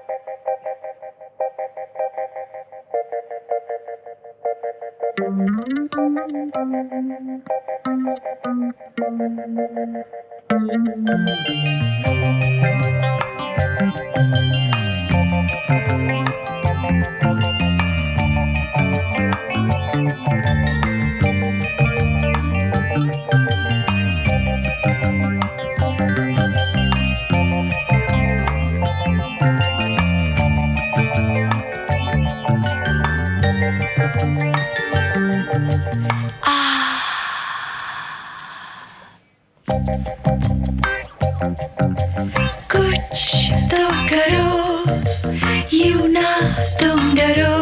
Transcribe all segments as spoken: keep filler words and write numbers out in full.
कुछ तो करो, यूं ना तुम डरो,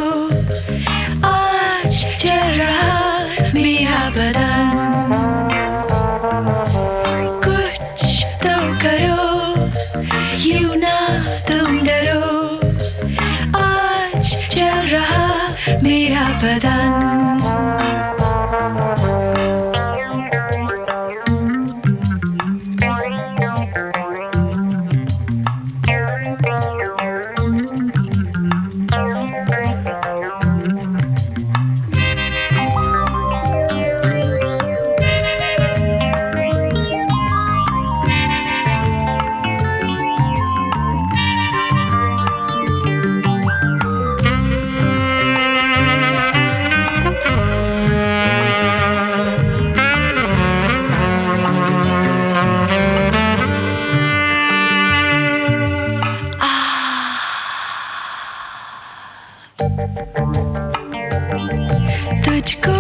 आज चल रहा मेरा बदन। कुछ तो करो, यूं ना तुम डरो, आज चल रहा मेरा बदन। तुझको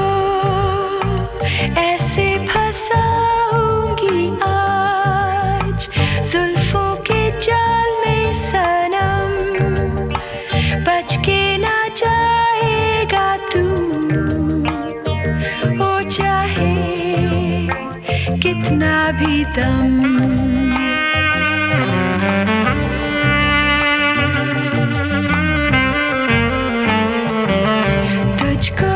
ऐसे फंसाऊंगी आज जुल्फों के जाल में सनम, बच के ना जाएगा तू, हो चाहे कितना भी दम। तुझको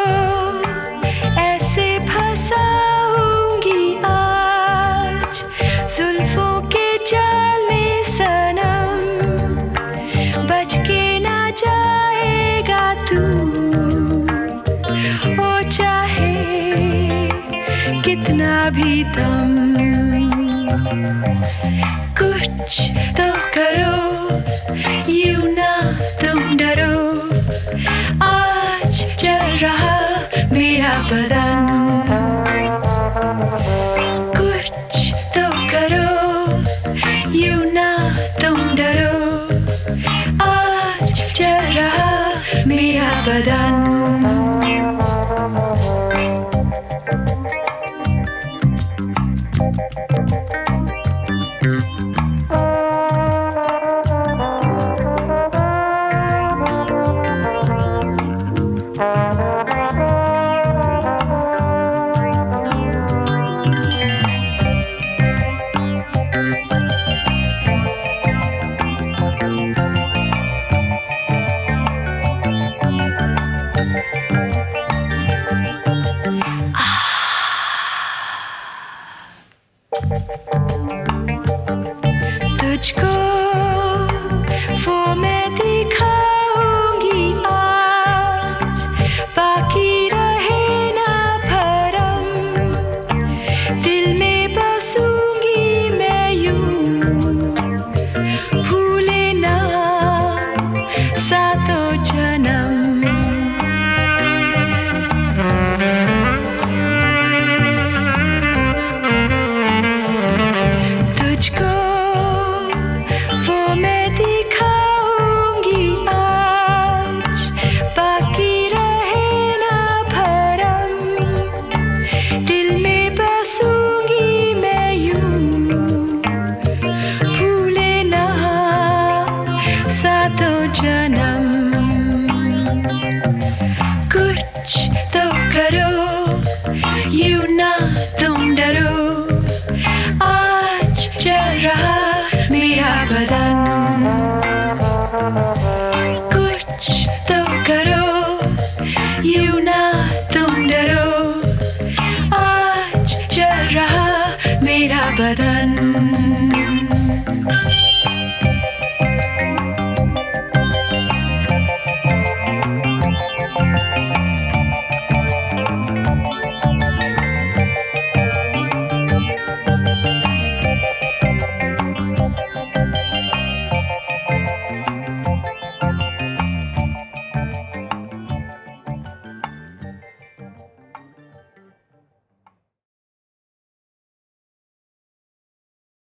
ऐसे फंसाऊंगी आज जुल्फों के जाल में सनम, बच के ना जाएगा तू, हो चाहे कितना भी दम। कुछ तो करो, यूं ना तुम डरो, आज चल रहा मेरा बदन। कुछ तो करो, यूं ना तुम डरो, आज चल रहा मेरा बदन।